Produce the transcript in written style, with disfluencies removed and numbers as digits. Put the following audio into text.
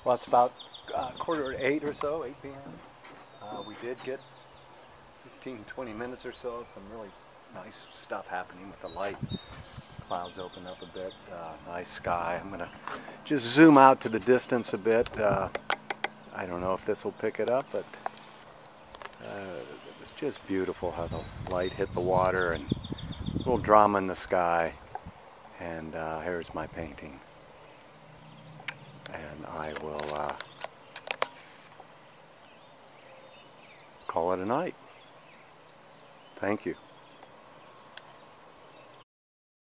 Well, it's about 7:45 or so, 8 p.m. We did get 15, 20 minutes or so of some really nice stuff happening with the light. Clouds open up a bit, nice sky. I'm going to just zoom out to the distance a bit. I don't know if this will pick it up, but it's just beautiful how the light hit the water and a little drama in the sky. And here's my painting. And I will call it a night. Thank you.